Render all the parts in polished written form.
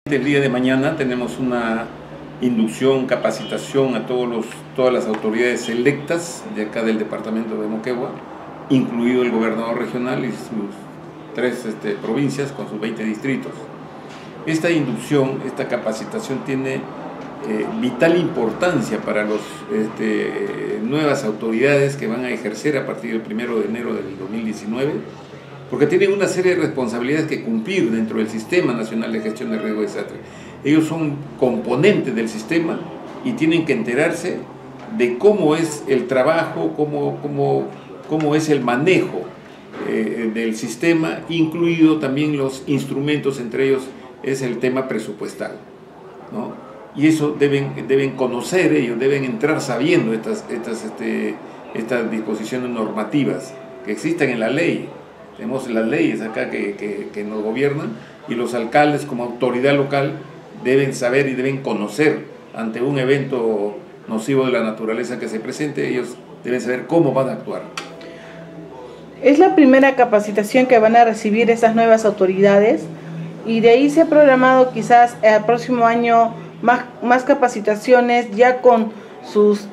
El día de mañana tenemos una inducción, capacitación a todas las autoridades electas de acá del departamento de Moquegua, incluido el gobernador regional y sus 3 provincias con sus 20 distritos. Esta inducción, esta capacitación tiene vital importancia para las nuevas autoridades que van a ejercer a partir del 1 de enero del 2019, porque tienen una serie de responsabilidades que cumplir dentro del Sistema Nacional de Gestión de Riesgo de Desastres. Ellos son componentes del sistema y tienen que enterarse de cómo es el trabajo, cómo es el manejo del sistema, incluido también los instrumentos, entre ellos es el tema presupuestal, ¿no? Y eso deben conocer ellos, deben entrar sabiendo estas disposiciones normativas que existen en la ley. Tenemos las leyes acá que nos gobiernan, y los alcaldes como autoridad local deben saber y deben conocer ante un evento nocivo de la naturaleza que se presente. Ellos deben saber cómo van a actuar. Es la primera capacitación que van a recibir esas nuevas autoridades, y de ahí se ha programado quizás el próximo año más capacitaciones ya con sus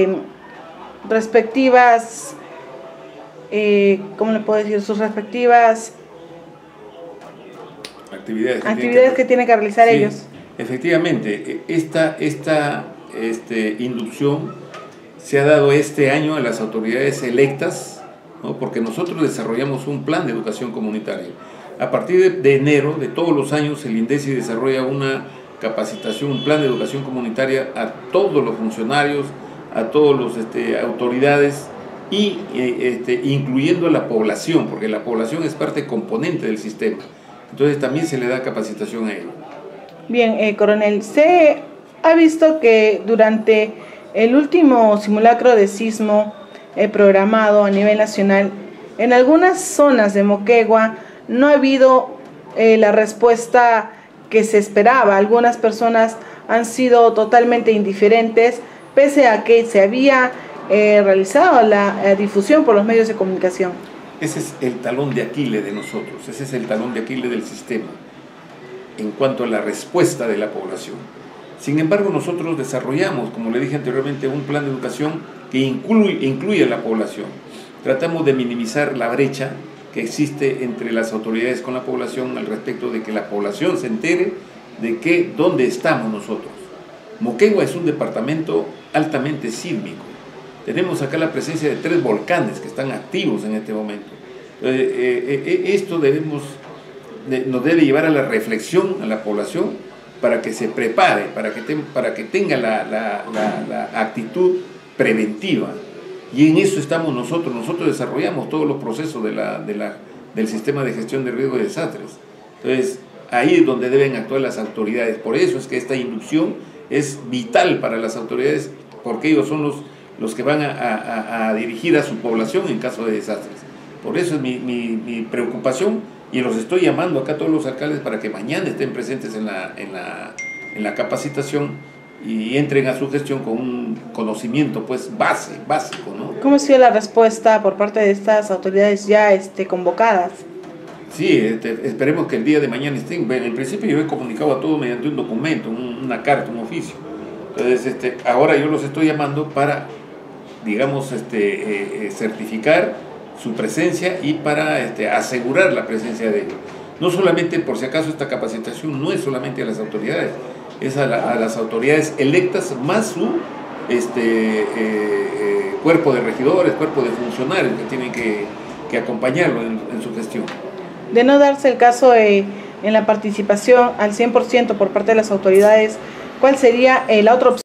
respectivas, ¿cómo le puedo decir? Sus respectivas actividades que tienen que realizar ellos. Efectivamente, esta inducción se ha dado este año a las autoridades electas, ¿no? Porque nosotros desarrollamos un plan de educación comunitaria. A partir de enero de todos los años, el INDECI desarrolla una capacitación, un plan de educación comunitaria a todos los funcionarios, a todas las autoridades, y incluyendo a la población, porque la población es parte componente del sistema. Entonces también se le da capacitación a ellos. Bien, coronel, se ha visto que durante el último simulacro de sismo programado a nivel nacional, en algunas zonas de Moquegua no ha habido la respuesta que se esperaba. Algunas personas han sido totalmente indiferentes, pese a que se había realizado la difusión por los medios de comunicación. Ese es el talón de Aquiles de nosotros, ese es el talón de Aquiles del sistema en cuanto a la respuesta de la población. Sin embargo, nosotros desarrollamos, como le dije anteriormente, un plan de educación que incluye a la población. Tratamos de minimizar la brecha que existe entre las autoridades con la población al respecto de que la población se entere de dónde estamos nosotros. Moquegua es un departamento altamente sísmico. Tenemos acá la presencia de 3 volcanes que están activos en este momento. Esto nos debe llevar a la reflexión a la población para que se prepare, para que tenga la actitud preventiva. Y en eso estamos nosotros. Nosotros desarrollamos todos los procesos del sistema de gestión de riesgo de desastres. Entonces, ahí es donde deben actuar las autoridades. Por eso es que esta inducción es vital para las autoridades, porque ellos son los que van a dirigir a su población en caso de desastres. Por eso es mi preocupación, y los estoy llamando acá a todos los alcaldes para que mañana estén presentes en la capacitación y entren a su gestión con un conocimiento pues básico, ¿no? ¿Cómo ha sido la respuesta por parte de estas autoridades ya convocadas? Sí, esperemos que el día de mañana estén. En principio yo he comunicado a todos mediante un documento, una carta, un oficio. Entonces ahora yo los estoy llamando para, digamos, certificar su presencia y para asegurar la presencia de ellos. No solamente, por si acaso, esta capacitación no es solamente a las autoridades, es a las autoridades electas más su cuerpo de regidores, cuerpo de funcionarios que tienen que acompañarlo en su gestión. De no darse el caso en la participación al 100% por parte de las autoridades, ¿cuál sería la otra opción?